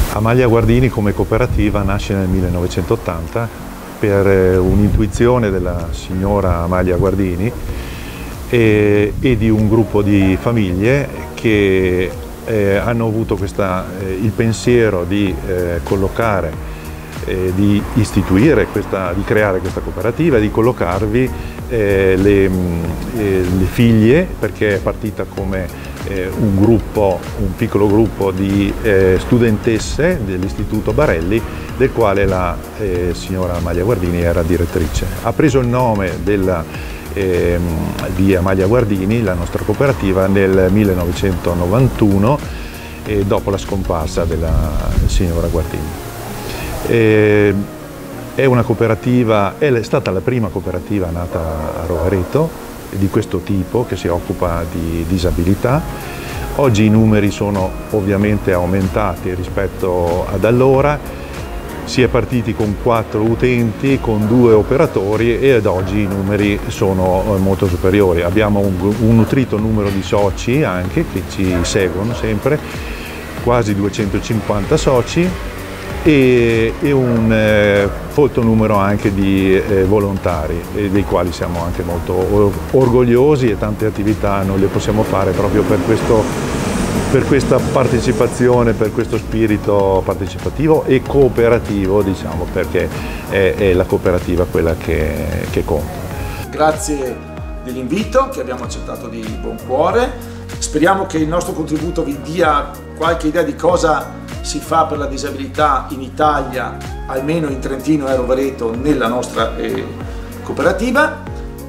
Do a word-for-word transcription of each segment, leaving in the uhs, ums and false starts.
Amalia Guardini come cooperativa nasce nel millenovecentottanta per un'intuizione della signora Amalia Guardini e, e di un gruppo di famiglie che eh, hanno avuto questa, eh, il pensiero di eh, collocare, eh, di istituire, questa, di creare questa cooperativa, di collocarvi eh, le, eh, le figlie, perché è partita come Eh, un gruppo, un piccolo gruppo di eh, studentesse dell'Istituto Barelli, del quale la eh, signora Amalia Guardini era direttrice. Ha preso il nome della, eh, di Amalia Guardini, la nostra cooperativa, nel millenovecentonovantuno, eh, dopo la scomparsa della signora Guardini. Eh, è una cooperativa, è stata la prima cooperativa nata a Rovereto di questo tipo, che si occupa di disabilità. Oggi i numeri sono ovviamente aumentati rispetto ad allora, si è partiti con quattro utenti, con due operatori, e ad oggi i numeri sono molto superiori. Abbiamo un, un nutrito numero di soci anche che ci seguono sempre, quasi duecentocinquanta soci, e, e un eh, folto numero anche di eh, volontari, e dei quali siamo anche molto or orgogliosi, e tante attività non le possiamo fare proprio per, questo, per questa partecipazione, per questo spirito partecipativo e cooperativo, diciamo, perché è, è la cooperativa quella che, che conta. Grazie dell'invito che abbiamo accettato di buon cuore, speriamo che il nostro contributo vi dia qualche idea di cosa si fa per la disabilità in Italia, almeno in Trentino e a Rovereto, nella nostra eh, cooperativa.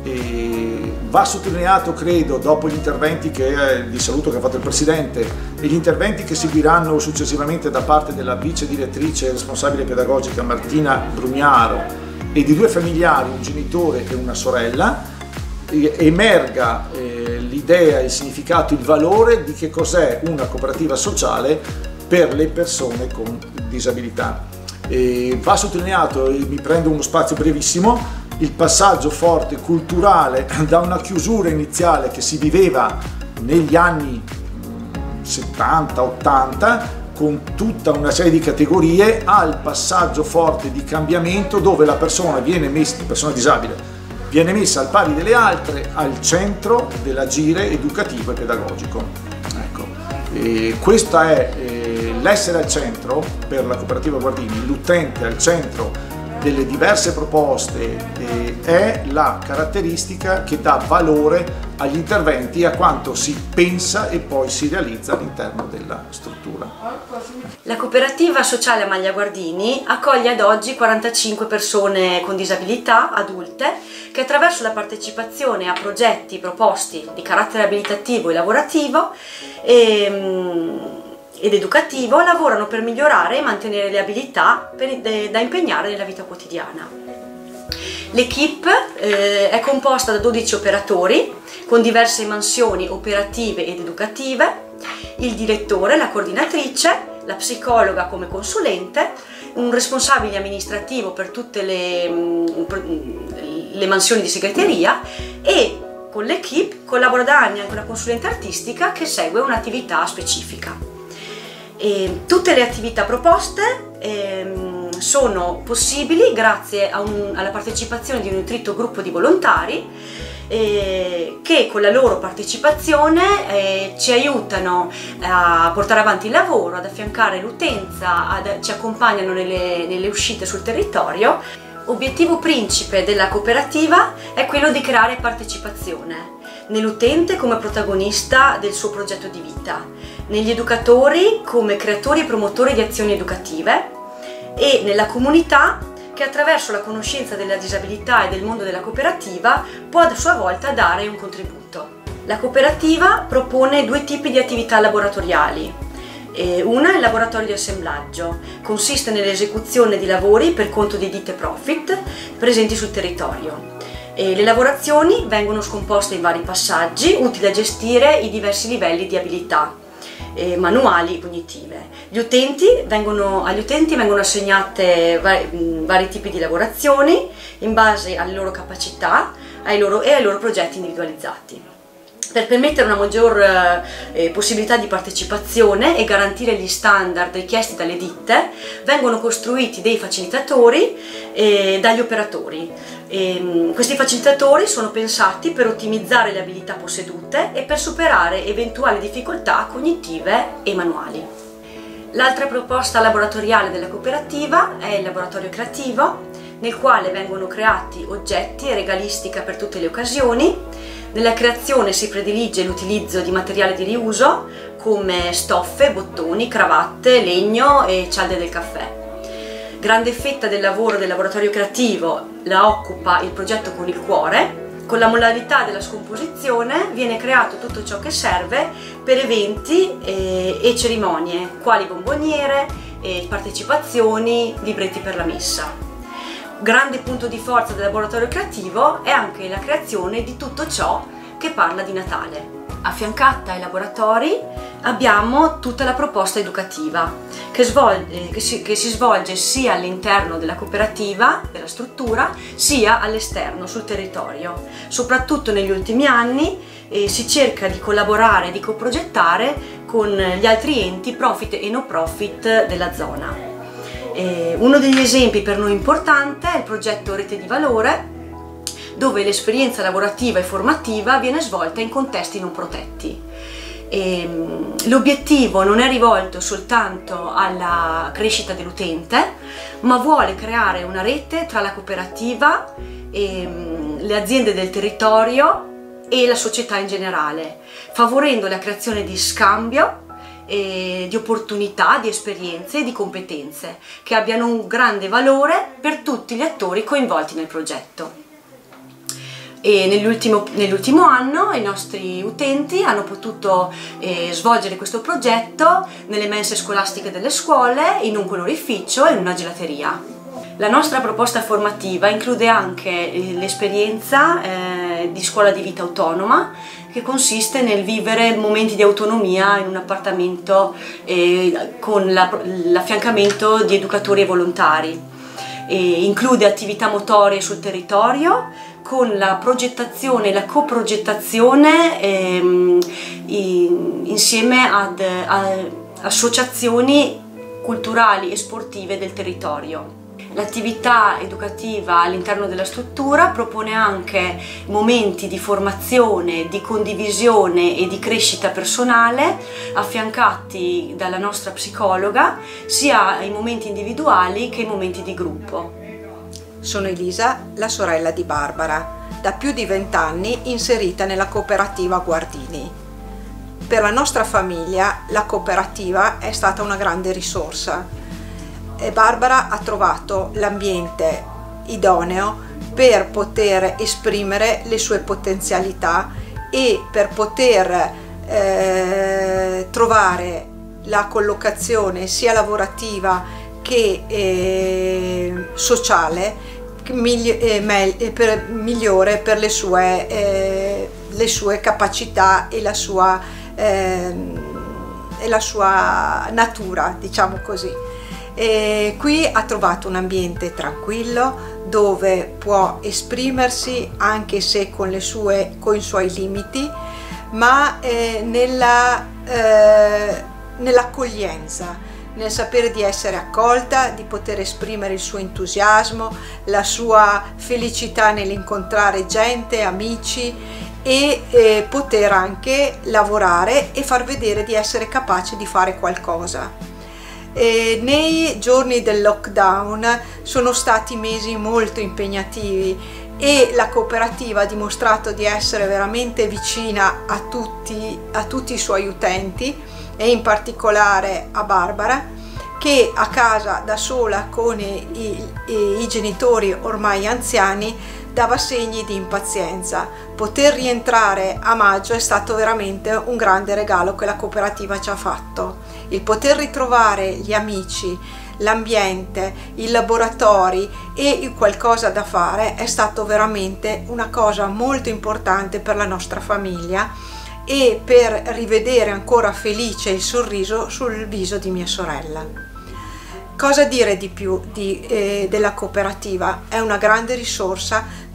E va sottolineato, credo, dopo gli interventi che, eh, di saluto che ha fatto il Presidente e gli interventi che seguiranno successivamente da parte della vice direttrice e responsabile pedagogica Martina Brugnaro e di due familiari, un genitore e una sorella, eh, emerga eh, l'idea, il significato, il valore di che cos'è una cooperativa sociale per le persone con disabilità. E va sottolineato, e mi prendo uno spazio brevissimo, il passaggio forte culturale da una chiusura iniziale che si viveva negli anni settanta ottanta con tutta una serie di categorie, al passaggio forte di cambiamento dove la persona viene messa, la persona disabile viene messa al pari delle altre al centro dell'agire educativo e pedagogico. Ecco, e questa è eh, l'essere al centro per la cooperativa Guardini, l'utente al centro delle diverse proposte, eh, è la caratteristica che dà valore agli interventi e a quanto si pensa e poi si realizza all'interno della struttura. La cooperativa sociale Amalia Guardini accoglie ad oggi quarantacinque persone con disabilità adulte che attraverso la partecipazione a progetti proposti di carattere abilitativo e lavorativo e, ed educativo lavorano per migliorare e mantenere le abilità per, de, da impegnare nella vita quotidiana. L'equipe eh, è composta da dodici operatori con diverse mansioni operative ed educative, il direttore, la coordinatrice, la psicologa come consulente, un responsabile amministrativo per tutte le, le mansioni di segreteria, e con l'equipe collabora da anni anche una consulente artistica che segue un'attività specifica. E tutte le attività proposte ehm, sono possibili grazie a un, alla partecipazione di un nutrito gruppo di volontari eh, che con la loro partecipazione eh, ci aiutano a portare avanti il lavoro, ad affiancare l'utenza, ci accompagnano nelle, nelle uscite sul territorio. Obiettivo principe della cooperativa è quello di creare partecipazione nell'utente come protagonista del suo progetto di vita, negli educatori come creatori e promotori di azioni educative e nella comunità che attraverso la conoscenza della disabilità e del mondo della cooperativa può a sua volta dare un contributo. La cooperativa propone due tipi di attività laboratoriali. Una è il laboratorio di assemblaggio, consiste nell'esecuzione di lavori per conto di ditte profit presenti sul territorio. E le lavorazioni vengono scomposte in vari passaggi utili a gestire i diversi livelli di abilità eh, manuali e cognitive. Gli utenti vengono, agli utenti vengono assegnate vari, mh, vari tipi di lavorazioni in base alle loro capacità ai loro, e ai loro progetti individualizzati. Per permettere una maggior eh, possibilità di partecipazione e garantire gli standard richiesti dalle ditte, vengono costruiti dei facilitatori eh, dagli operatori. E, questi facilitatori sono pensati per ottimizzare le abilità possedute e per superare eventuali difficoltà cognitive e manuali. L'altra proposta laboratoriale della cooperativa è il laboratorio creativo, nel quale vengono creati oggetti e regalistica per tutte le occasioni. Nella creazione si predilige l'utilizzo di materiale di riuso come stoffe, bottoni, cravatte, legno e cialde del caffè. Grande fetta del lavoro del laboratorio creativo la occupa il progetto Con il cuore. Con la modalità della scomposizione viene creato tutto ciò che serve per eventi e, e cerimonie, quali bomboniere, e partecipazioni, libretti per la messa. Grande punto di forza del laboratorio creativo è anche la creazione di tutto ciò che parla di Natale. Affiancata ai laboratori abbiamo tutta la proposta educativa che, svolge, che, si, che si svolge sia all'interno della cooperativa, della struttura, sia all'esterno, sul territorio. Soprattutto negli ultimi anni eh, si cerca di collaborare e di coprogettare con gli altri enti profit e no profit della zona. Eh, uno degli esempi per noi importante è il progetto Rete di Valore, dove l'esperienza lavorativa e formativa viene svolta in contesti non protetti. L'obiettivo non è rivolto soltanto alla crescita dell'utente, ma vuole creare una rete tra la cooperativa, e le aziende del territorio e la società in generale, favorendo la creazione di scambio, di opportunità, di esperienze e di competenze che abbiano un grande valore per tutti gli attori coinvolti nel progetto. E nell'ultimo, nell'ultimo anno i nostri utenti hanno potuto eh, svolgere questo progetto nelle mense scolastiche delle scuole, in un colorificio e in una gelateria. La nostra proposta formativa include anche l'esperienza eh, di scuola di vita autonoma, che consiste nel vivere momenti di autonomia in un appartamento eh, con l'affiancamento la, di educatori e volontari. E include attività motorie sul territorio con la progettazione e la coprogettazione ehm, in, insieme ad a, associazioni culturali e sportive del territorio. L'attività educativa all'interno della struttura propone anche momenti di formazione, di condivisione e di crescita personale affiancati dalla nostra psicologa sia in momenti individuali che in momenti di gruppo. Sono Elisa, la sorella di Barbara, da più di vent'anni inserita nella cooperativa Guardini. Per la nostra famiglia la cooperativa è stata una grande risorsa. E Barbara ha trovato l'ambiente idoneo per poter esprimere le sue potenzialità e per poter eh, trovare la collocazione sia lavorativa che eh, sociale migli eh, me per, migliore per le sue, eh, le sue capacità e la sua, eh, e la sua natura, diciamo così. E qui ha trovato un ambiente tranquillo dove può esprimersi anche se con, le sue, con i suoi limiti, ma eh, nella, eh, nell'accoglienza, nel sapere di essere accolta, di poter esprimere il suo entusiasmo, la sua felicità nell'incontrare gente, amici e eh, poter anche lavorare e far vedere di essere capace di fare qualcosa. E nei giorni del lockdown sono stati mesi molto impegnativi e la cooperativa ha dimostrato di essere veramente vicina a tutti, a tutti i suoi utenti e in particolare a Barbara, che a casa da sola con i, i, i genitori ormai anziani dava segni di impazienza. Poter rientrare a maggio è stato veramente un grande regalo che la cooperativa ci ha fatto. Il poter ritrovare gli amici, l'ambiente, i laboratori e qualcosa da fare è stato veramente una cosa molto importante per la nostra famiglia e per rivedere ancora felice il sorriso sul viso di mia sorella. Cosa dire di più di, eh, della cooperativa? È una grande risorsa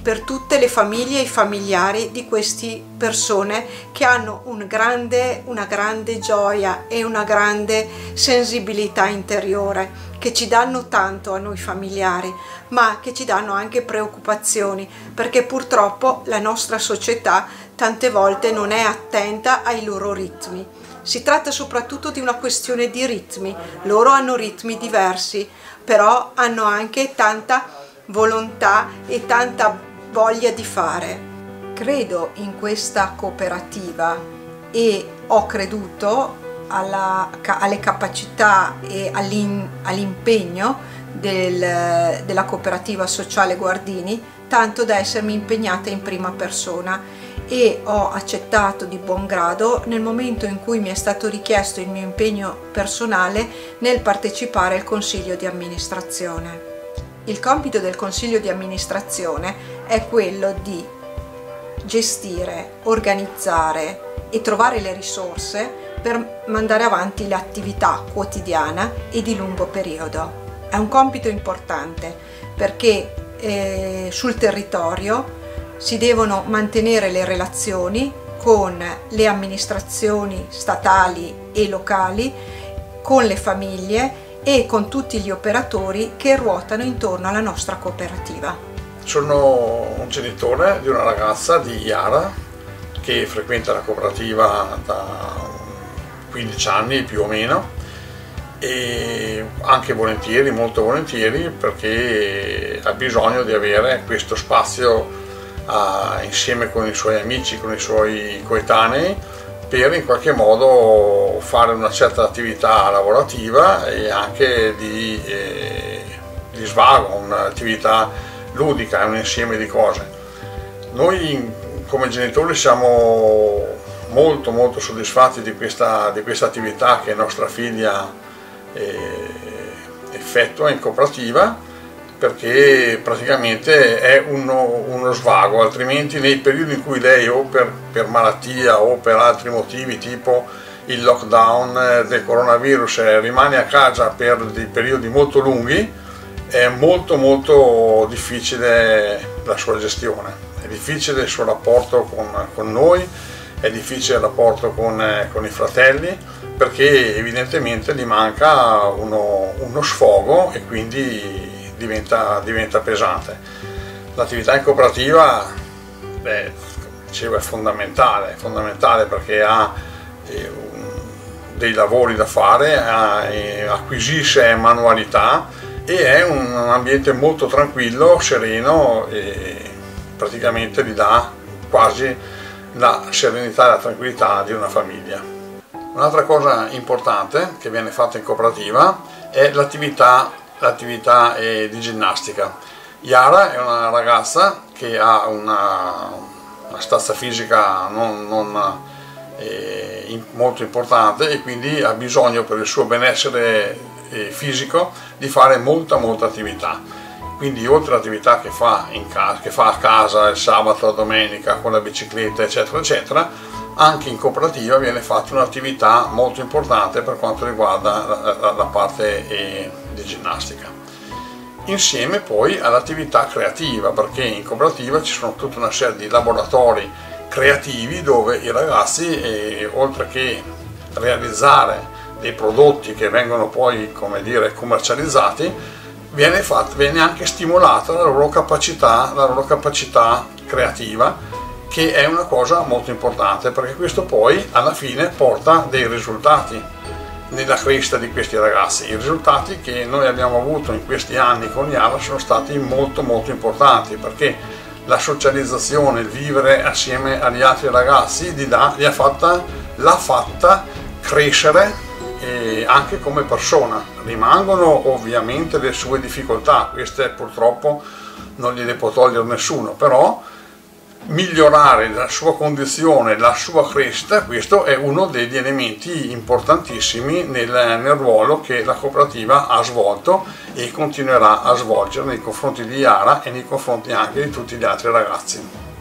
per tutte le famiglie e i familiari di queste persone che hanno un grande, una grande gioia e una grande sensibilità interiore, che ci danno tanto a noi familiari, ma che ci danno anche preoccupazioni, perché purtroppo la nostra società tante volte non è attenta ai loro ritmi. Si tratta soprattutto di una questione di ritmi. Loro hanno ritmi diversi, però hanno anche tanta volontà e tanta voglia di fare. Credo in questa cooperativa e ho creduto alla, alle capacità e all'impegno del, della cooperativa sociale Guardini, tanto da essermi impegnata in prima persona, e ho accettato di buon grado nel momento in cui mi è stato richiesto il mio impegno personale nel partecipare al consiglio di amministrazione. Il compito del consiglio di amministrazione è quello di gestire, organizzare e trovare le risorse per mandare avanti l'attività quotidiana e di lungo periodo. È un compito importante perché eh, sul territorio si devono mantenere le relazioni con le amministrazioni statali e locali, con le famiglie e con tutti gli operatori che ruotano intorno alla nostra cooperativa. Sono un genitore di una ragazza di Iara che frequenta la cooperativa da quindici anni più o meno, e anche volentieri, molto volentieri, perché ha bisogno di avere questo spazio uh, insieme con i suoi amici, con i suoi coetanei, per in qualche modo fare una certa attività lavorativa e anche di, eh, di svago, un'attività ludica, un insieme di cose. Noi come genitori siamo molto molto soddisfatti di questa, di questa attività che nostra figlia eh, effettua in cooperativa, perché praticamente è uno, uno svago, altrimenti nei periodi in cui lei o per, per malattia o per altri motivi tipo il lockdown del coronavirus rimane a casa per dei periodi molto lunghi, è molto molto difficile la sua gestione, è difficile il suo rapporto con, con noi, è difficile il rapporto con, con i fratelli, perché evidentemente gli manca uno, uno sfogo e quindi Diventa, diventa pesante. L'attività in cooperativa, beh, dicevo, è fondamentale, è fondamentale perché ha eh, un, dei lavori da fare, ha, eh, acquisisce manualità e è un ambiente molto tranquillo, sereno, e praticamente gli dà quasi la serenità e la tranquillità di una famiglia. Un'altra cosa importante che viene fatta in cooperativa è l'attività l'attività eh, di ginnastica. Iara è una ragazza che ha una, una stazza fisica non, non eh, in, molto importante, e quindi ha bisogno per il suo benessere eh, fisico di fare molta molta attività. Quindi oltre all'attività che fa, in casa, che fa a casa il sabato, la domenica con la bicicletta eccetera eccetera, anche in cooperativa viene fatta un'attività molto importante per quanto riguarda la, la, la parte eh, di ginnastica. Insieme poi all'attività creativa, perché in cooperativa ci sono tutta una serie di laboratori creativi dove i ragazzi, eh, oltre che realizzare dei prodotti che vengono poi, come dire, commercializzati, viene, fatto, viene anche stimolata la loro capacità, la loro capacità creativa, che è una cosa molto importante, perché questo poi alla fine porta dei risultati nella crescita di questi ragazzi. I risultati che noi abbiamo avuto in questi anni con Iara sono stati molto molto importanti, perché la socializzazione, il vivere assieme agli altri ragazzi gli, dà, gli ha fatta, l'ha fatta crescere eh, anche come persona. Rimangono ovviamente le sue difficoltà, queste purtroppo non gliele può togliere nessuno, però migliorare la sua condizione, la sua crescita, questo è uno degli elementi importantissimi nel, nel ruolo che la cooperativa ha svolto e continuerà a svolgere nei confronti di Iara e nei confronti anche di tutti gli altri ragazzi.